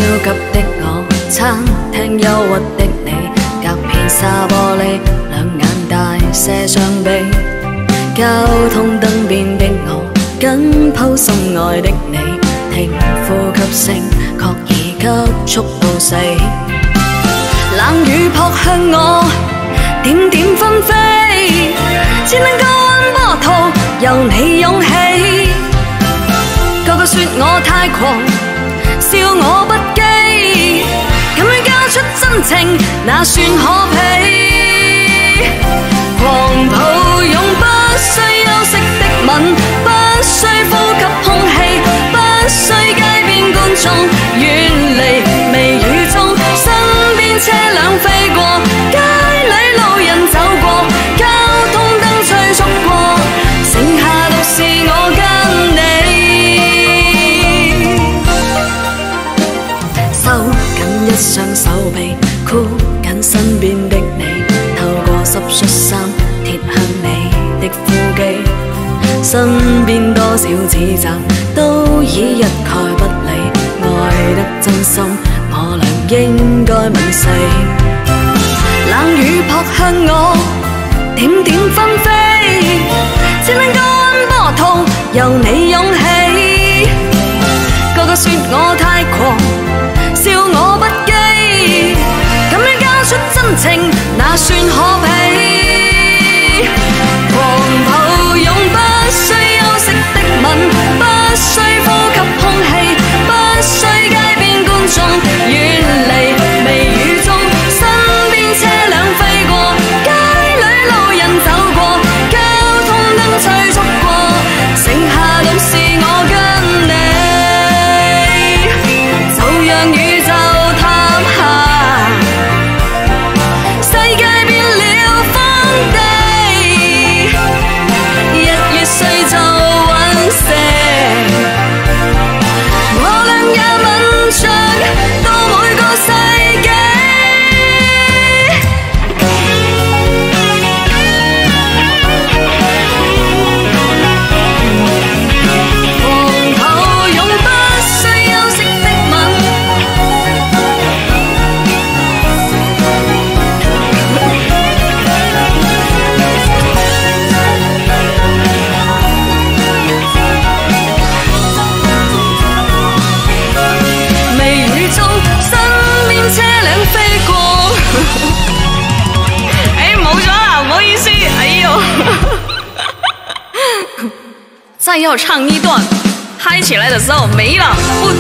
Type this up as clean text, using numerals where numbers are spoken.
急的我，餐廳憂鬱的你，隔片紗玻璃，兩眼大射上鼻。交通燈邊的我，緊抱心愛的你，聽呼吸聲，確已急速到死。冷雨撲向我，點點紛飛，只能夠按波濤，由你湧起。個個說我太狂，笑我不羈，敢於交出真情，那算可比。狂抱擁不需休息的吻，不需呼吸空氣，不需街邊觀眾遠離微雨中，身邊車輛飛過，街裏路人走過，交通燈催促過，剩下獨是我跟你。收緊一雙手臂，箍緊身邊的你，透過濕恤衫貼向你的腹肌，身邊多少指責都已一概不理，愛得真心我倆應該吻死。冷雨撲向我，點點紛飛，只能夠按波濤，由你湧起。個個說我太狂，笑我不羈，敢於交出真情，那算可比。狂抱擁不需休息的吻，不需呼吸空氣，不需街邊觀眾遠離微雨中，身邊車輛飛過，街裏路人走過，交通燈催促過，剩下獨是我跟你。就讓宇宙塌下，世界變了荒地，日月碎就隕石，我倆也吻着到每個世紀。狂抱擁不需休息的吻，微雨中身邊車輛飛過。哎，冇咗啦，唔好意思，哎呦。再要唱一段，嗨起來的時候沒了，不